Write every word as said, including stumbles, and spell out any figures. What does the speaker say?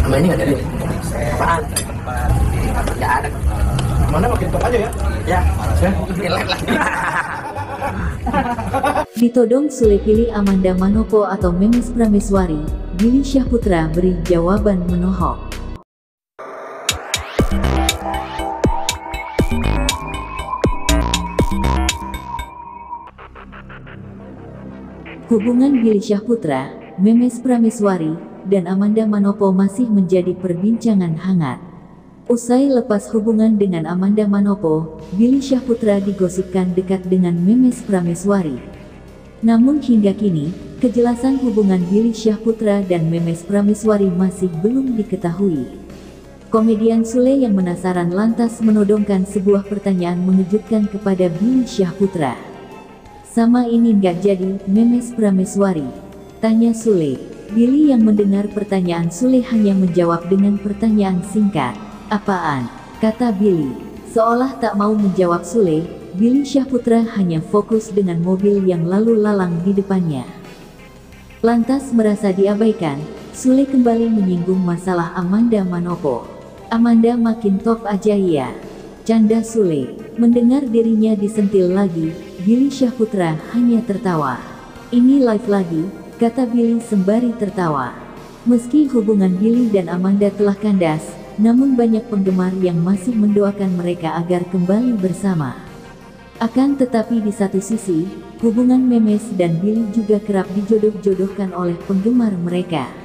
Sama ini nggak ada nih. Apaan? Nggak ada. Mana makin top aja ya? Ya, saya relate lah. Ditodong Sule pilih Amanda Manopo atau Memes Prameswari, Billy Syahputra beri jawaban menohok. Hubungan Billy Syahputra, Memes Prameswari, dan Amanda Manopo masih menjadi perbincangan hangat. Usai lepas hubungan dengan Amanda Manopo, Billy Syahputra digosipkan dekat dengan Memes Prameswari. Namun hingga kini, kejelasan hubungan Billy Syahputra dan Memes Prameswari masih belum diketahui. Komedian Sule yang penasaran lantas menodongkan sebuah pertanyaan mengejutkan kepada Billy Syahputra. "Sama ini nggak jadi, Memes Prameswari?" tanya Sule. Billy yang mendengar pertanyaan Sule hanya menjawab dengan pertanyaan singkat. "Apaan?" kata Billy. Seolah tak mau menjawab Sule, Billy Syahputra hanya fokus dengan mobil yang lalu lalang di depannya. Lantas merasa diabaikan, Sule kembali menyinggung masalah Amanda Manopo. "Amanda makin top aja ya," canda Sule. Mendengar dirinya disentil lagi, Billy Syahputra hanya tertawa. "Ini live lagi," kata Billy sembari tertawa. Meski hubungan Billy dan Amanda telah kandas, namun banyak penggemar yang masih mendoakan mereka agar kembali bersama. Akan tetapi di satu sisi, hubungan Memes dan Billy juga kerap dijodoh-jodohkan oleh penggemar mereka.